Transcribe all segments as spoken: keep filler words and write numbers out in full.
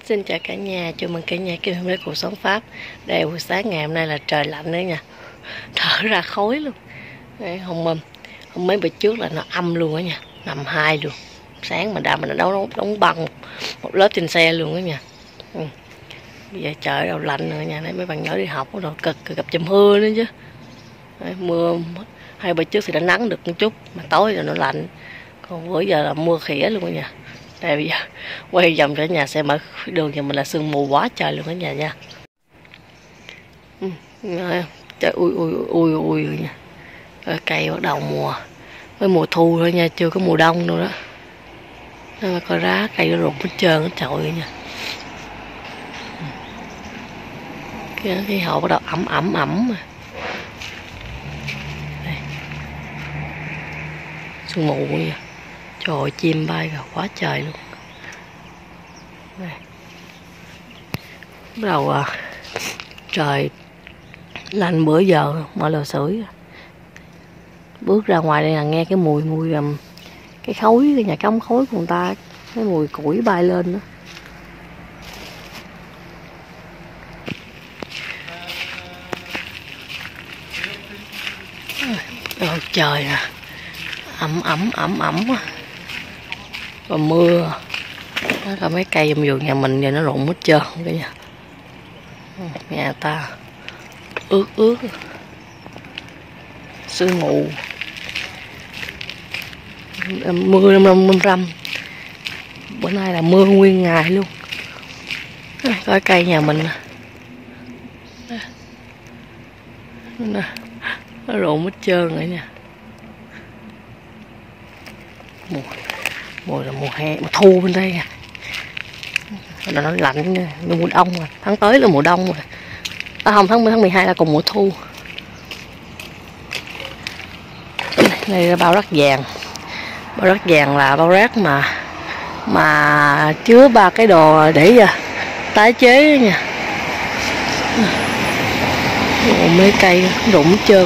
Xin chào cả nhà, chào mừng cả nhà kêu hôm nay cuộc sống Pháp. Đây buổi sáng ngày hôm nay là trời lạnh đấy nha, thở ra khói luôn. Đấy, hôm hôm mấy bữa trước là nó âm luôn á nha, nằm hai luôn. Sáng mà đã mình đã đóng đóng, đóng băng một, một lớp trên xe luôn á nha. Ừ. Bây giờ trời đâu lạnh rồi nha, đấy mấy bạn nhỏ đi học rồi cực, cực gặp chùm mưa nữa chứ. Đấy, mưa hai bữa trước thì đã nắng được một chút, mà tối rồi nó lạnh. Còn bữa giờ là mưa khỉa luôn á nha. Đây bây giờ quay vòng cả nhà xem ở đường nhà mình là sương mù quá trời luôn cả nhà nha. Ừ, trời ui ui ui ui nha. Cây bắt đầu mùa mới mùa thu thôi nha, chưa có mùa đông đâu đó. Nên mà coi lá cây nó rụng hết trơn hết trọi nha. Cái khí hậu bắt đầu ẩm ẩm ẩm mà. Đây. Sương mù nha. Trời ơi, chim bay rồi quá trời luôn. Đây. Bắt đầu à, trời lạnh bữa giờ mở lò sưởi. Bước ra ngoài đây là nghe cái mùi mùi um, cái khói, cái nhà cống khói của người ta, cái mùi củi bay lên đó. Rồi trời à, ẩm ẩm ẩm ẩm quá. Và mưa. Đó là mấy cây trong vườn nhà mình giờ nó rụng hết trơn cả nhà. Nhà ta ướt ướt, sương mù, mưa năm năm năm răm. Bữa nay là mưa nguyên ngày luôn. Coi cây nhà mình nè, nó rụng hết trơn rồi nha. Mùa, mùa là mùa hè, mùa thu bên đây nha. Nó lạnh như mùa đông rồi, tháng tới là mùa đông rồi. À không, tháng tháng mười hai là còn mùa thu. Đây là bao rác vàng. Bao rác vàng là bao rác mà mà chứa ba cái đồ để tái chế đó nha. Ồ, mấy cây rụng hết trơn.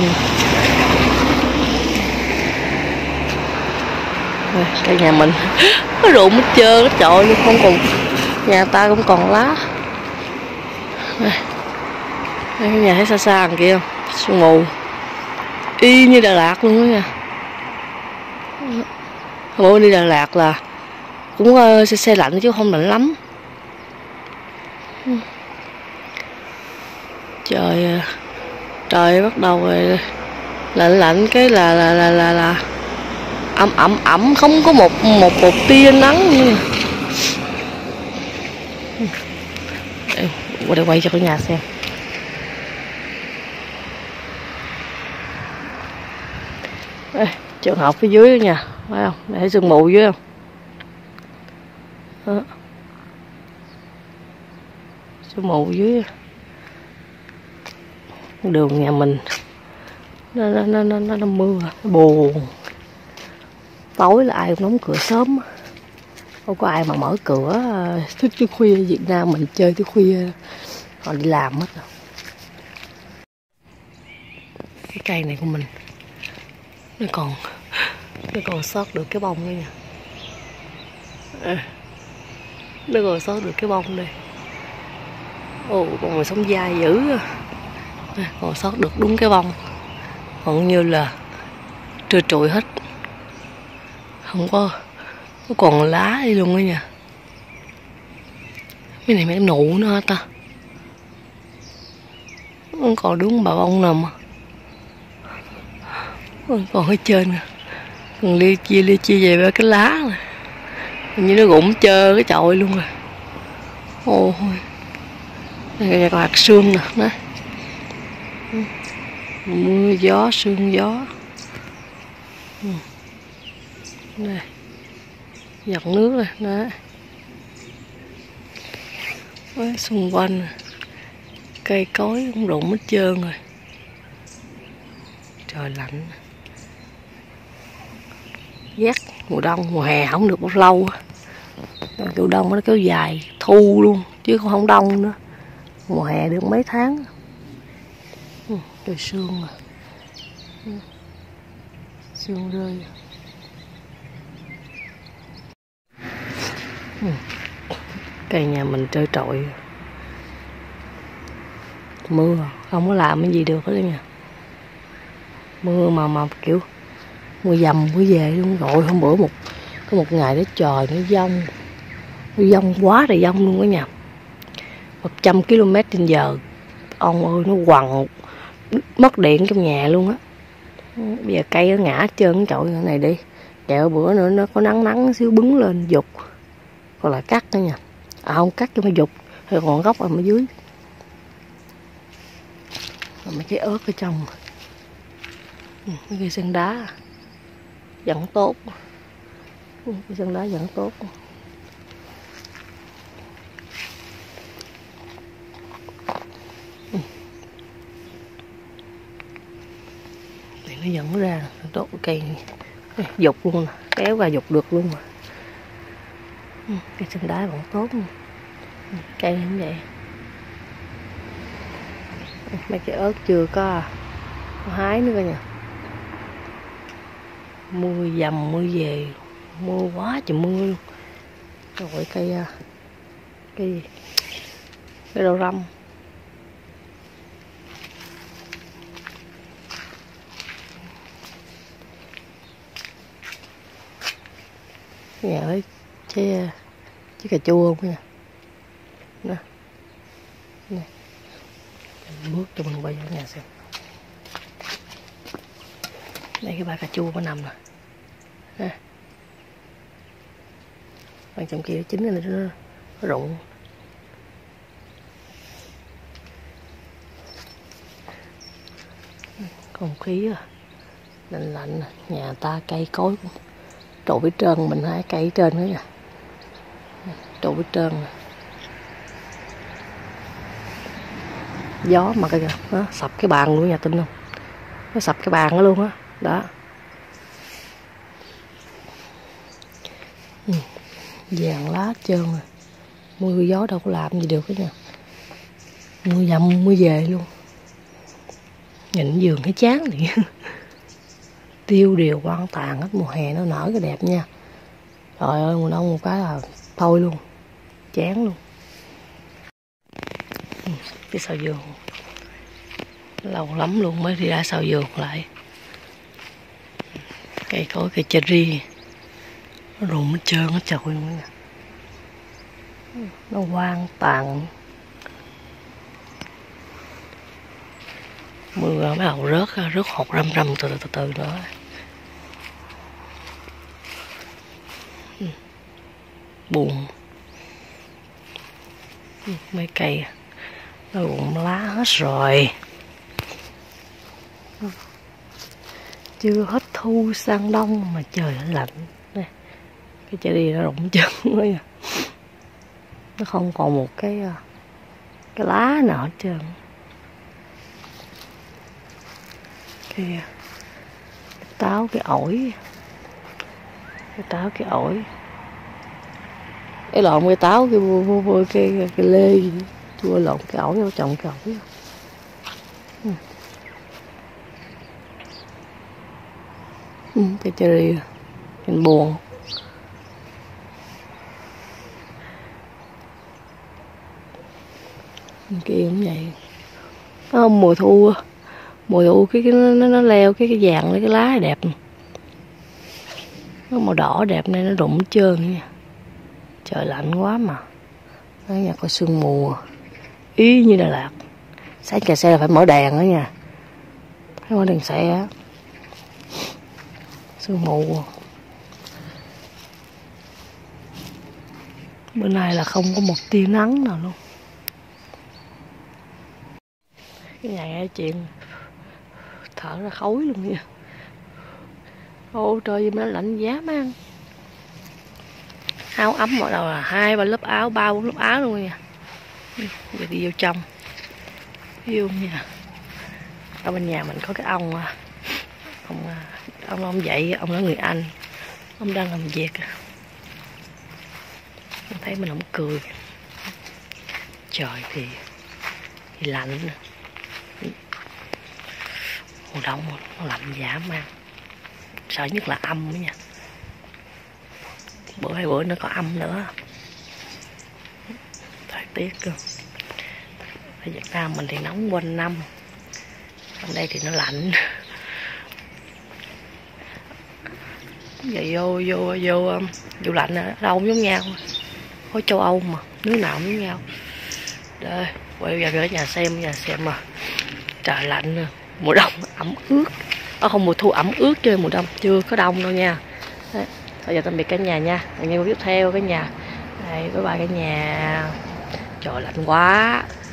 Cây nhà mình nó rụng hết trơn hết trọi luôn, không còn, nhà ta cũng còn lá. Đây, đây cái nhà thấy xa xa đằng kia không, sương mù y như Đà Lạt luôn đó nha. Hôm bữa đi Đà Lạt là cũng uh, xe, xe lạnh chứ không lạnh lắm. Trời trời bắt đầu rồi lạnh lạnh cái là là là là, là ẩm ẩm ẩm, không có một một một tia nắng nữa. Qua đây quay cho cả nhà xem. Đây, trường học phía dưới đó nha, phải không? Để thấy sương mù dưới không? Đó. Sương mù dưới. Đường nhà mình nó nó nó nó, nó, nó mưa, nó buồn. Tối là ai cũng đóng cửa sớm, không có ai mà mở cửa thức tới khuya. Việt Nam mình chơi tới khuya, họ đi làm hết rồi. Cái cây này của mình nó còn nó còn sót được cái bông đây nha. À, nó còn sót được cái bông đây. Ồ, con người sống dai dữ. À, còn sót được đúng cái bông, còn như là trơ trụi hết, không có, nó còn lá đi luôn đó nha. Cái này mấy nụ nữa hả ta, không còn đúng bà bông nào mà còn ở trên nè, còn lia chia lia chia về với cái lá này, như nó rụng trơ cái chọi luôn rồi. Ôi đây còn hạt sương nè, đấy. Mưa gió sương gió. Đây giọt nước này đó. Đấy, xung quanh cây cối cũng rụng hết trơn rồi. Trời lạnh, ghét mùa đông. Mùa hè không được bao lâu, mùa đông nó kéo dài thu luôn chứ không đông nữa. Mùa hè được mấy tháng. Ừ, trời sương rồi. Ừ, sương rơi. Ừ. Cây nhà mình trơ trọi, mưa không có làm cái gì được hết nha. Mưa mà mà kiểu mưa dầm mưa về luôn. Rồi hôm bữa một có một ngày đó trời nó dông, nó dông quá trời dông luôn đó nha, một trăm ki lô mét trên giờ. Ông ơi nó quằn mất điện trong nhà luôn á. Bây giờ cây nó ngã hết trơn cái chọi này đi. Kẹo bữa nữa nó có nắng nắng xíu bứng lên dục, còn là cắt nữa nha. À không cắt cho nó dục, rồi còn gốc ở dưới. Rồi mấy cái ớt ở trong, mấy cái sân đá vẫn tốt, cái sân đá vẫn tốt. Thì nó dẫn ra tốt cây dục luôn nè, kéo ra dục được luôn mà. Cái sân đá vẫn tốt, cây như vậy. Mấy cái ớt chưa có, có hái nữa coi nha. Mưa dầm mưa về, mưa quá trời mưa luôn. Rồi cây cây cây đậu răm. Nhà lấy trái trái cà chua không nha. Nè. Nè. Bước cho mình quay vào nhà xem. Đây cái ba cà chua nó nằm nè. Nè. Bên trong kia nó chín lên nó, nó rụng. Không khí à, lạnh lạnh, nhà ta cây cối cũng trụ với trơn, mình hái cây trên nữa nha, trụ với trơn nè. Gió mà coi kìa, nó sập cái bàn luôn nhà tin không? Nó sập cái bàn đó luôn á, đó. đó. Ừ. Vàng lá hết trơn rồi, mưa gió đâu có làm gì được hết nha, mưa dầm mưa về luôn. Nhìn giường thấy chán thì tiêu điều quan tàn hết. Mùa hè nó nở cái đẹp nha. Trời ơi mùa đông một cái là thôi luôn, chán luôn. Ừ, cái sào vườn lâu lắm luôn mới đi ra sào vườn lại. Cây cối cây cherry nó rụng hết trơn hết trời luôn nha, nó hoang tàn. Mưa bắt đầu rớt rớt hột răm răm từ từ từ từ nữa. Buồn. Mấy cây nó rụng lá hết rồi, chưa hết thu sang đông mà trời lạnh. Đây, cái trái đi nó rụng chân nữa nha, nó không còn một cái cái lá nào hết trơn. Cái, cái táo cái ổi, cái táo cái ổi, cái lộn cái táo cái vô vô, vô cái, cái cái lê gì chua lộn cái ổi vô trồng cái ổi. Ừ. Ừ, cái cherry nhìn buồn. Kia cũng vậy. Không, mùa thu mùa thu cái, cái nó, nó leo cái cái vàng lấy cái lá đẹp, nó màu đỏ đẹp nên nó rụng trơn nha. Trời lạnh quá mà. Đó nhà có sương mù ý như Đà Lạt. Sáng chạy xe là phải mở đèn đó nha, phải mở đèn xe. Sương mù. Bữa nay là không có một tia nắng nào luôn. Cái nhà nghe chuyện thở ra khói luôn nha. Ô trời mà nó lạnh giá mang. Áo ấm mọi đầu là hai ba lớp áo, ba bốn lớp áo luôn nha. Giờ đi vô trong. Vô nha. Ở bên nhà mình có cái ông ông ông ông dậy, ông là người Anh. Ông đang làm việc. Ông thấy mình không cười. Trời thì thì lạnh. Mùa đông nó lạnh dã man. Sợ nhất là âm đó nha. Bữa hai bữa nó có âm nữa. tiết cơ. Ở Việt Nam mình thì nóng quanh năm, ở đây thì nó lạnh. Giờ vô vô vô vô lạnh ở đâu cũng giống nhau, có châu Âu mà nước nào cũng giống nhau. Đây quay vào ở nhà xem, nhà xem mà trời lạnh nè, mùa đông ẩm ướt, à, không mùa thu ẩm ướt chứ mùa đông chưa có đông đâu nha. Đấy. Bây giờ tạm biệt cả nhà nha, hẹn gặp tiếp theo cả nhà. Đây bye bye cả nhà, trời lạnh quá.